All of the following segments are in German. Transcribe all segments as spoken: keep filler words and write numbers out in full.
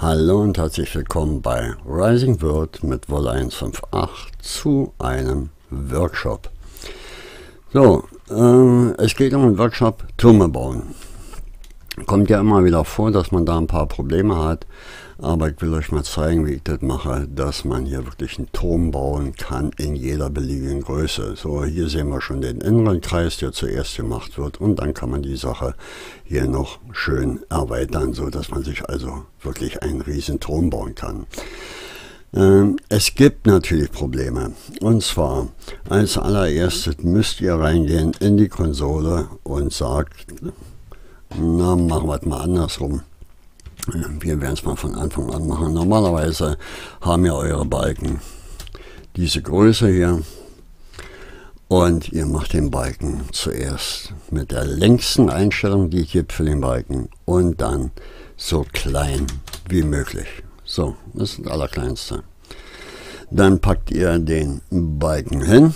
Hallo und herzlich willkommen bei Rising World mit Wolle eins fünf acht zu einem Workshop. So, äh, es geht um den Workshop Türme bauen. Kommt ja immer wieder vor, dass man da ein paar Probleme hat, aber ich will euch mal zeigen, wie ich das mache, dass man hier wirklich einen Turm bauen kann in jeder beliebigen Größe. So, hier sehen wir schon den inneren Kreis, der zuerst gemacht wird, und dann kann man die Sache hier noch schön erweitern, so dass man sich also wirklich einen riesen Turm bauen kann. Ähm, es gibt natürlich Probleme, und zwar als allererstes müsst ihr reingehen in die Konsole und sagt, na, machen wir es mal andersrum. Wir werden es mal von Anfang an machen. Normalerweise haben ja eure Balken diese Größe hier und ihr macht den Balken zuerst mit der längsten Einstellung, die es gibt für den Balken, und dann so klein wie möglich. So, das ist das Allerkleinste. Dann packt ihr den Balken hin.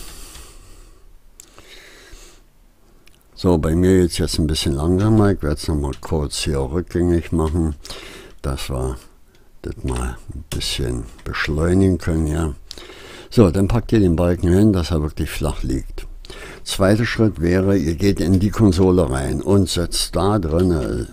So, bei mir geht es jetzt ein bisschen langsamer. Ich werde es nochmal kurz hier rückgängig machen, dass wir das mal ein bisschen beschleunigen können. Ja. So, dann packt ihr den Balken hin, dass er wirklich flach liegt. Zweiter Schritt wäre, ihr geht in die Konsole rein und setzt da drin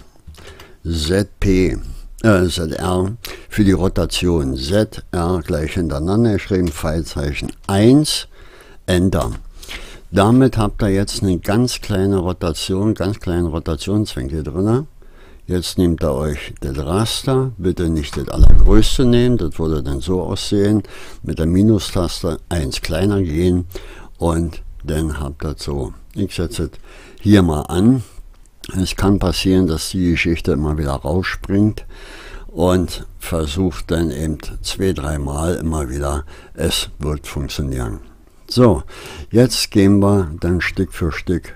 Z P, äh, Z R für die Rotation. Z R gleich hintereinander geschrieben, Pfeilzeichen eins, Enter. Damit habt ihr jetzt eine ganz kleine Rotation, ganz kleinen Rotationswinkel drin. Jetzt nehmt ihr euch das Raster, bitte nicht das allergrößte nehmen, das würde dann so aussehen, mit der Minustaste eins kleiner gehen, und dann habt ihr so. Ich setze es hier mal an. Es kann passieren, dass die Geschichte immer wieder rausspringt, und versucht dann eben zwei, dreimal immer wieder, es wird funktionieren. So, jetzt gehen wir dann Stück für Stück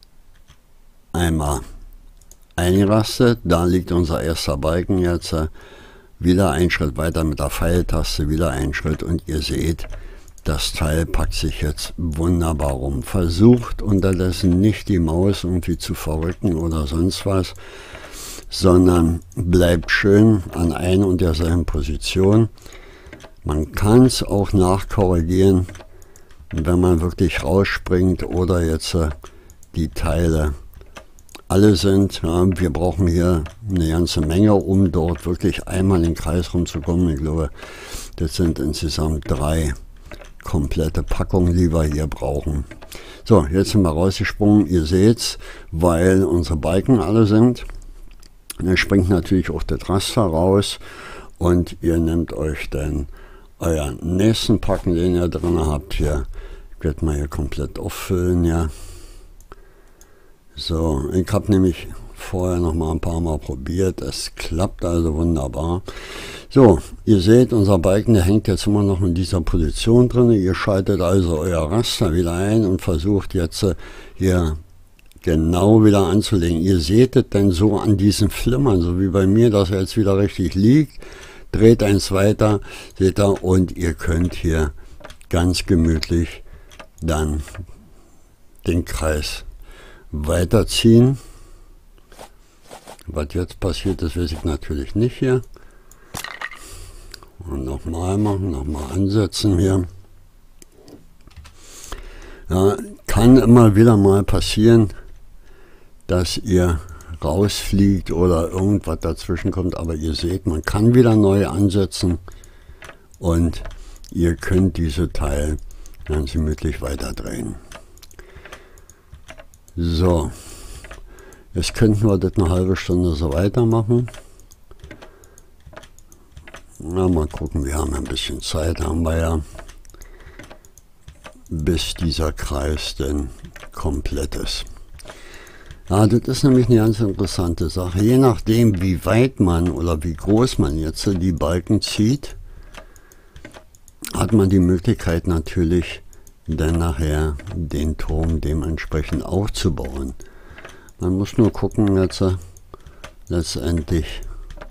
einmal eingerastet. Da liegt unser erster Balken jetzt. Wieder einen Schritt weiter mit der Pfeiltaste, wieder einen Schritt, und ihr seht, das Teil packt sich jetzt wunderbar rum. Versucht unterdessen nicht die Maus irgendwie zu verrücken oder sonst was, sondern bleibt schön an einer und derselben Position. Man kann es auch nachkorrigieren, wenn man wirklich rausspringt oder jetzt äh, die Teile alle sind. Ja, wir brauchen hier eine ganze Menge, um dort wirklich einmal in den Kreis rumzukommen. Ich glaube, das sind insgesamt drei komplette Packungen, die wir hier brauchen. So, jetzt sind wir rausgesprungen. Ihr seht's, weil unsere Balken alle sind. Dann springt natürlich auch das Raster raus, und ihr nehmt euch dann euren nächsten Packen, den ihr drin habt, hier. Ich werde mal hier komplett auffüllen, ja. So, ich habe nämlich vorher noch mal ein paar Mal probiert. Es klappt also wunderbar. So, ihr seht, unser Balken, der hängt jetzt immer noch in dieser Position drin. Ihr schaltet also euer Raster wieder ein und versucht jetzt hier genau wieder anzulegen. Ihr seht es dann so an diesen Flimmern, so wie bei mir, dass er jetzt wieder richtig liegt. Dreht eins weiter, seht ihr, und ihr könnt hier ganz gemütlich dann den Kreis weiterziehen. Was jetzt passiert ist, weiß ich natürlich nicht hier. Und nochmal machen, nochmal ansetzen hier. Ja, kann immer wieder mal passieren, dass ihr rausfliegt oder irgendwas dazwischen kommt, aber ihr seht, man kann wieder neu ansetzen, und ihr könnt diese Teil ganz gemütlich weiterdrehen. So, jetzt könnten wir das eine halbe Stunde so weitermachen. Na, mal gucken, wir haben ein bisschen Zeit, haben wir ja, bis dieser Kreis denn komplett ist. Ja, das ist nämlich eine ganz interessante Sache. Je nachdem, wie weit man oder wie groß man jetzt die Balken zieht, hat man die Möglichkeit natürlich dann nachher den Turm dementsprechend aufzubauen. Man muss nur gucken jetzt letztendlich,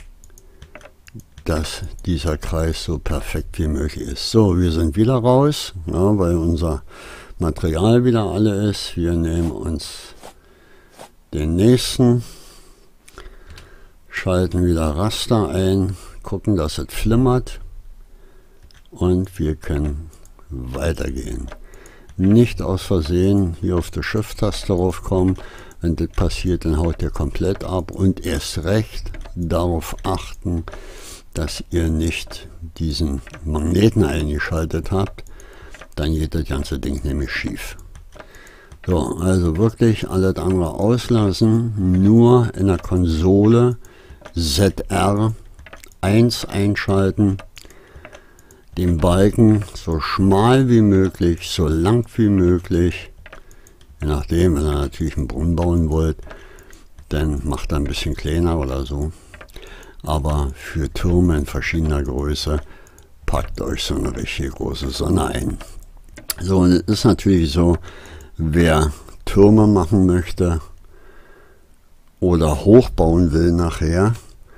dass dieser Kreis so perfekt wie möglich ist. So, wir sind wieder raus, ja, weil unser Material wieder alle ist. Wir nehmen uns den nächsten, schalten wieder Raster ein, gucken, dass es flimmert und wir können weitergehen. Nicht aus Versehen hier auf die Shift-Taste raufkommen. Wenn das passiert, dann haut der komplett ab und erst recht darauf achten, dass ihr nicht diesen Magneten eingeschaltet habt, dann geht das ganze Ding nämlich schief. So, also wirklich alles andere auslassen, nur in der Konsole Z R eins einschalten, den Balken so schmal wie möglich, so lang wie möglich, je nachdem, wenn ihr natürlich einen Brunnen bauen wollt, dann macht er ein bisschen kleiner oder so. Aber für Türme in verschiedener Größe packt euch so eine richtig große Sonne ein. So, und es ist natürlich so, wer Türme machen möchte oder hochbauen will nachher,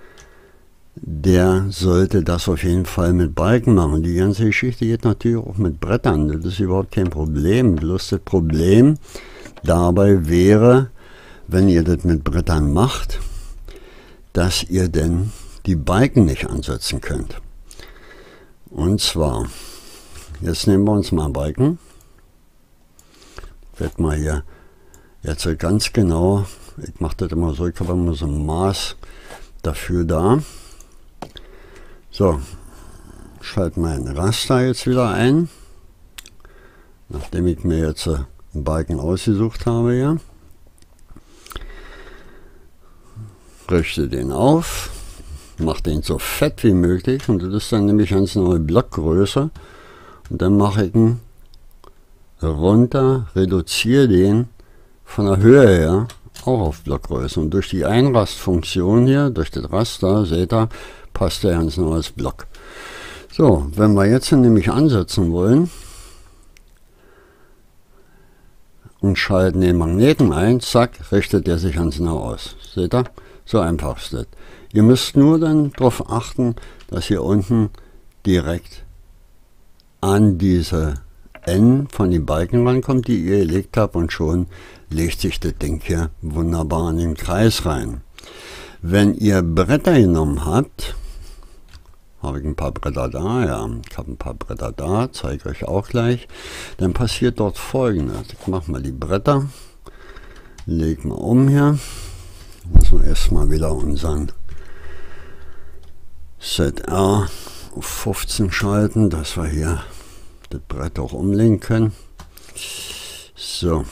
der sollte das auf jeden Fall mit Balken machen. Die ganze Geschichte geht natürlich auch mit Brettern. Das ist überhaupt kein Problem. Bloß das Problem dabei wäre, wenn ihr das mit Brettern macht, dass ihr denn die Balken nicht ansetzen könnt. Und zwar, jetzt nehmen wir uns mal Balken. Ich werde mal hier jetzt ganz genau, ich mache das immer so, ich habe immer so ein Maß dafür da. So, schalte mein Raster jetzt wieder ein, nachdem ich mir jetzt einen Balken ausgesucht habe hier. Richte den auf, mache den so fett wie möglich und das ist dann nämlich ganz neue Blockgröße. Und dann mache ich ihn runter, reduziere den von der Höhe her auch auf Blockgröße. Und durch die Einrastfunktion hier, durch das Raster, seht ihr, passt der ganz neues Block. So, wenn wir jetzt nämlich ansetzen wollen und schalten den Magneten ein, zack, richtet er sich ganz genau aus. Seht ihr? So einfach ist das. Ihr müsst nur dann darauf achten, dass ihr unten direkt an diese N von den Balken rankommt, die ihr gelegt habt, und schon legt sich das Ding hier wunderbar in den Kreis rein. Wenn ihr Bretter genommen habt, habe ich ein paar Bretter da, ja, ich habe ein paar Bretter da, zeige euch auch gleich, dann passiert dort Folgendes. Ich mache mal die Bretter, lege mal um hier, müssen wir erstmal wieder unseren Z R auf fünfzehn schalten, dass wir hier das Brett auch umlegen können. So,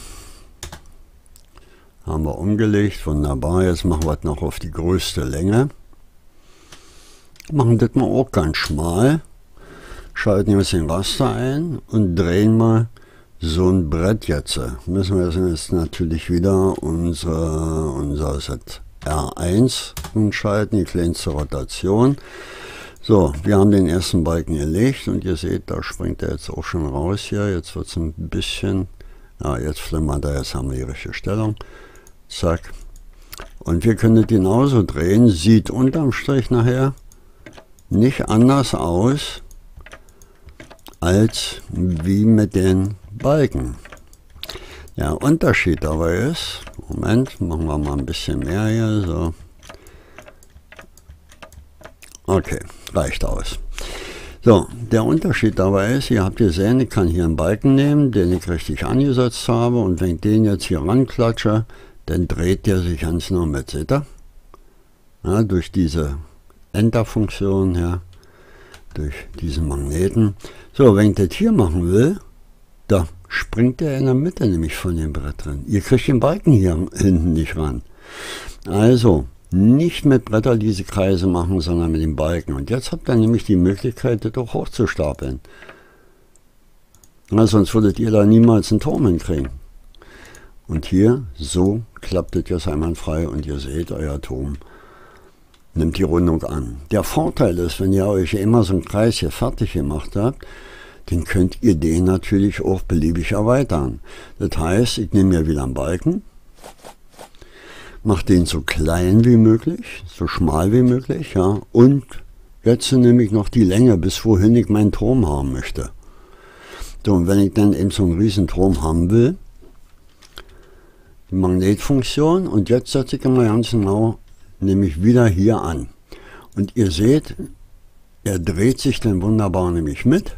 haben wir umgelegt, wunderbar. Jetzt machen wir es noch auf die größte Länge. Machen das mal auch ganz schmal. Schalten jetzt den Raster ein und drehen mal so ein Brett jetzt. Müssen wir jetzt natürlich wieder unsere, unser Z R eins umschalten, die kleinste Rotation. So, wir haben den ersten Balken gelegt und ihr seht, da springt er jetzt auch schon raus hier. Jetzt wird es ein bisschen, ja, jetzt flimmert er, jetzt haben wir die richtige Stellung. Zack. Und wir können das genauso drehen, sieht unterm Strich nachher nicht anders aus als wie mit den Balken. Der Unterschied dabei ist, Moment, machen wir mal ein bisschen mehr hier, so. Okay, reicht aus. So, der Unterschied dabei ist, ihr habt gesehen, ich kann hier einen Balken nehmen, den ich richtig angesetzt habe, und wenn ich den jetzt hier ranklatsche, dann dreht der sich ganz nur mit, seht ihr? Ja, durch diese Enter-Funktion, ja, durch diesen Magneten. So, wenn ich das hier machen will, da springt er in der Mitte nämlich von dem Brett drin. Ihr kriegt den Balken hier hinten nicht ran. Also, nicht mit Bretter diese Kreise machen, sondern mit den Balken. Und jetzt habt ihr nämlich die Möglichkeit, das auch hochzustapeln. Na, sonst würdet ihr da niemals einen Turm hinkriegen. Und hier, so klappt das jetzt einwandfrei und ihr seht, euer Turm nimmt die Rundung an. Der Vorteil ist, wenn ihr euch immer so einen Kreis hier fertig gemacht habt, dann könnt ihr den natürlich auch beliebig erweitern. Das heißt, ich nehme mir wieder einen Balken, mache den so klein wie möglich, so schmal wie möglich, ja, und jetzt nehme ich noch die Länge, bis wohin ich meinen Turm haben möchte. So, und wenn ich dann eben so einen riesen Turm haben will, die Magnetfunktion, und jetzt setze ich immer ganz genau nämlich wieder hier an. Und ihr seht, er dreht sich dann wunderbar nämlich mit.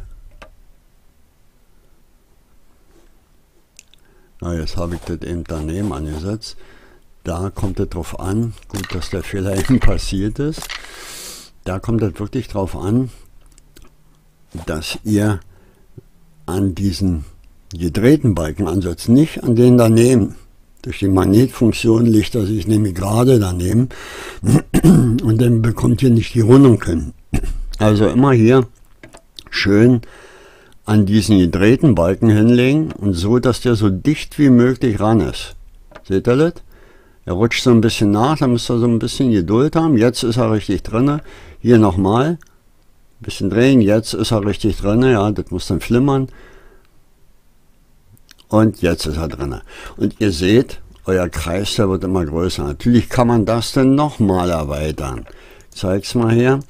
Na, jetzt habe ich das eben daneben angesetzt. Da kommt es drauf an, gut, dass der Fehler eben passiert ist. Da kommt es wirklich drauf an, dass ihr an diesen gedrehten Balken ansetzt, nicht an den daneben. Durch die Magnetfunktion liegt er sich nämlich gerade daneben und dann bekommt ihr nicht die Rundung hin. Also immer hier schön an diesen gedrehten Balken hinlegen und so, dass der so dicht wie möglich ran ist. Seht ihr das? Er rutscht so ein bisschen nach, da müsst ihr so ein bisschen Geduld haben. Jetzt ist er richtig drin. Hier nochmal. Ein bisschen drehen, jetzt ist er richtig drin. Ja, das muss dann flimmern. Und jetzt ist er drin. Und ihr seht, euer Kreis, der wird immer größer. Natürlich kann man das dann nochmal erweitern. Ich zeige es mal her.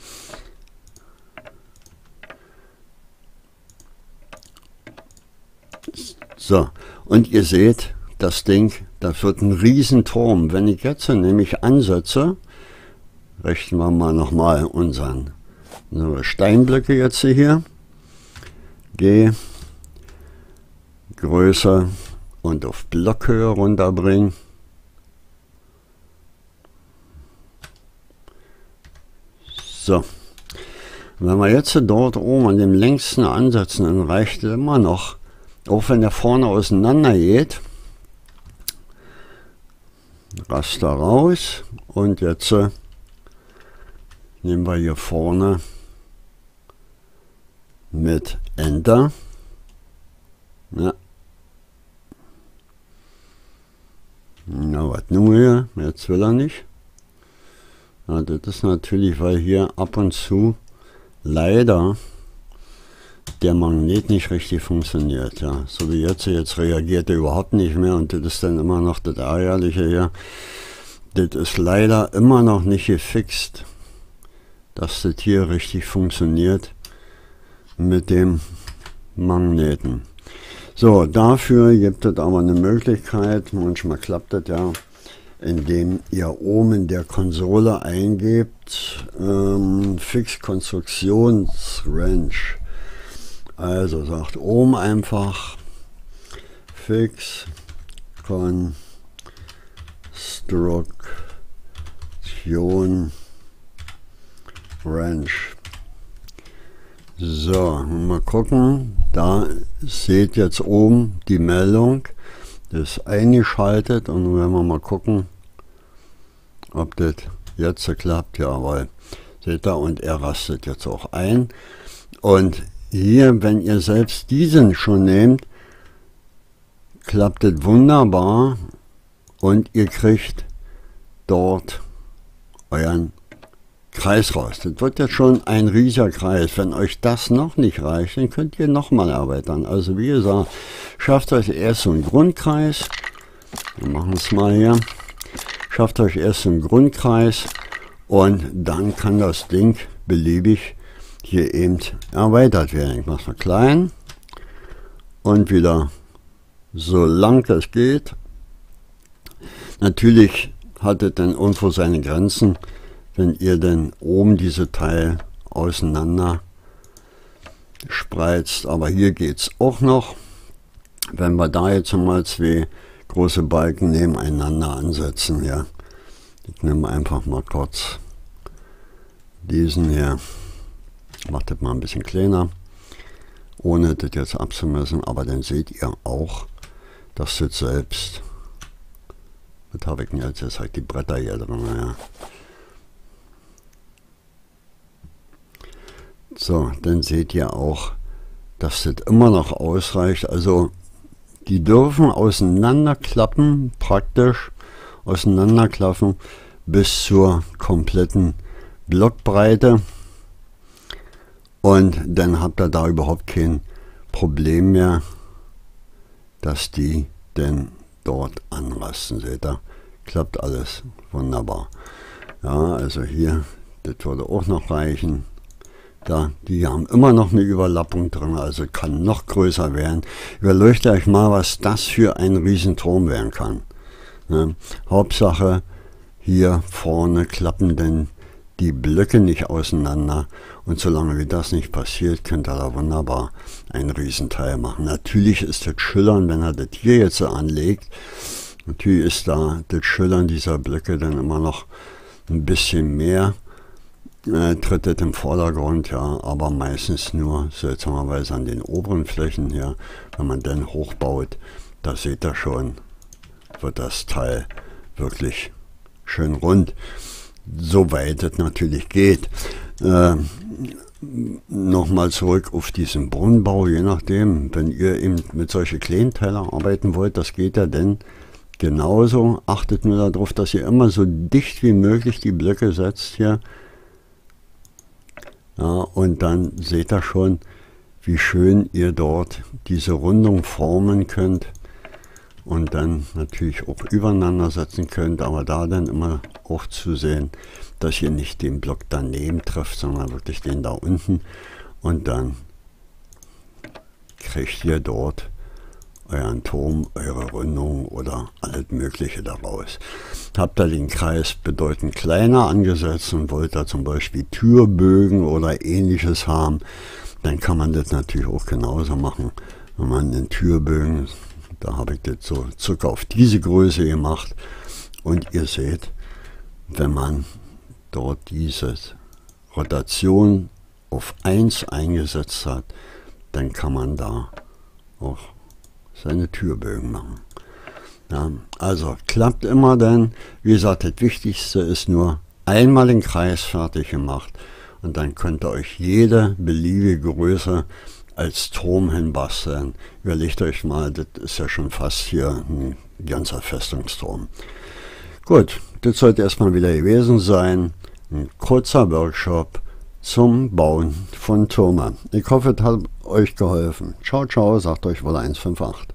So, und ihr seht, das Ding, das wird ein Riesenturm. Wenn ich jetzt nämlich ansetze, rechnen wir mal nochmal unseren so Steinblöcke jetzt hier. G, Größe und auf Blockhöhe runterbringen. So, wenn wir jetzt dort oben an dem längsten ansetzen, dann reicht es immer noch, auch wenn der vorne auseinander geht. Raster raus und jetzt äh, nehmen wir hier vorne mit Enter. Ja. Na, was nun hier? Jetzt will er nicht. Ja, das ist natürlich, weil hier ab und zu leider der Magnet nicht richtig funktioniert. Ja. So wie jetzt, jetzt reagiert er überhaupt nicht mehr und das ist dann immer noch das Ärgerliche hier. Das ist leider immer noch nicht gefixt, dass das hier richtig funktioniert mit dem Magneten. So, dafür gibt es aber eine Möglichkeit, manchmal klappt das ja, indem ihr oben in der Konsole eingebt, ähm, Fix Konstruktionsrange. Also sagt oben einfach Fix Konstruktion Range. So, mal gucken, da seht jetzt oben die Meldung, das ist eingeschaltet und wenn wir mal gucken, ob das jetzt klappt, jawohl, seht ihr, und er rastet jetzt auch ein. Und hier, wenn ihr selbst diesen schon nehmt, klappt es wunderbar und ihr kriegt dort euren Kreis raus. Das wird jetzt schon ein riesiger Kreis. Wenn euch das noch nicht reicht, dann könnt ihr nochmal erweitern. Also wie gesagt, schafft euch erst so einen Grundkreis. Wir machen es mal hier. Schafft euch erst so einen Grundkreis und dann kann das Ding beliebig hier eben erweitert werden. Ich mache es mal klein und wieder so lang es geht. Natürlich hat es dann irgendwo seine Grenzen, wenn ihr denn oben diese Teil auseinander spreizt, aber hier geht es auch noch. Wenn wir da jetzt mal zwei große Balken nebeneinander ansetzen, ja, ich nehme einfach mal kurz diesen hier, macht das mal ein bisschen kleiner, ohne das jetzt abzumessen, aber dann seht ihr auch, dass das selbst, was habe ich denn jetzt, jetzt halt die Bretter hier drin, ja. So, dann seht ihr auch, dass das immer noch ausreicht. Also die dürfen auseinanderklappen, praktisch auseinanderklappen bis zur kompletten Blockbreite. Und dann habt ihr da überhaupt kein Problem mehr, dass die denn dort anrasten. Seht ihr, klappt alles wunderbar. Ja, also hier, das würde auch noch reichen. Da, die haben immer noch eine Überlappung drin, also kann noch größer werden. Überlegt euch mal, was das für ein Riesenturm werden kann. Ne? Hauptsache, hier vorne klappen denn die Blöcke nicht auseinander, und solange wie das nicht passiert, könnt ihr da wunderbar ein Riesenteil machen. Natürlich ist das Schillern, wenn er das hier jetzt so anlegt, natürlich ist da das Schillern dieser Blöcke dann immer noch ein bisschen mehr, äh, tritt das im Vordergrund, ja, aber meistens nur seltsamerweise an den oberen Flächen hier. Wenn man dann hochbaut, da seht ihr schon, wird das Teil wirklich schön rund, soweit es natürlich geht. Äh, Nochmal zurück auf diesen Brunnenbau, je nachdem, wenn ihr eben mit solchen kleinen Teilen arbeiten wollt, das geht ja dann genauso. Achtet nur darauf, dass ihr immer so dicht wie möglich die Blöcke setzt hier. Ja, und dann seht ihr schon, wie schön ihr dort diese Rundung formen könnt und dann natürlich auch übereinander setzen könnt, aber da dann immer auch zu sehen, dass ihr nicht den Block daneben trifft, sondern wirklich den da unten, und dann kriegt ihr dort euren Turm, eure Rundung oder alles Mögliche daraus. Habt ihr den Kreis bedeutend kleiner angesetzt und wollt da zum Beispiel Türbögen oder ähnliches haben, dann kann man das natürlich auch genauso machen. Wenn man den Türbögen, da habe ich das so circa auf diese Größe gemacht, und ihr seht, wenn man dort diese Rotation auf eins eingesetzt hat, dann kann man da auch seine Türbögen machen. Ja, also klappt immer, denn wie gesagt, das Wichtigste ist nur einmal den Kreis fertig gemacht, und dann könnt ihr euch jede beliebige Größe als Turm hinbasteln. Überlegt euch mal, das ist ja schon fast hier ein ganzer Festungsturm. Gut, das sollte erstmal wieder gewesen sein. Ein kurzer Workshop zum Bauen von Türmen. Ich hoffe, es hat euch geholfen. Ciao, ciao, sagt euch Wolle eins fünf acht.